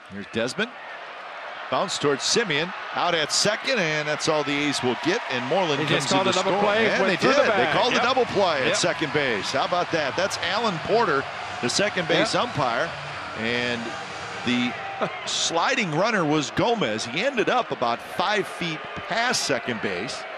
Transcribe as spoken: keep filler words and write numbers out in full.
Here's Desmond. Bounce towards Semien. Out at second, and that's all the A's will get. And Moreland He comes just to called the a double score. play. And Went they through did. the They bag. called Yep. a double play Yep. at second base. How about that? That's Alan Porter, the second base Yep. umpire. And the sliding runner was Gomez. He ended up about five feet past second base.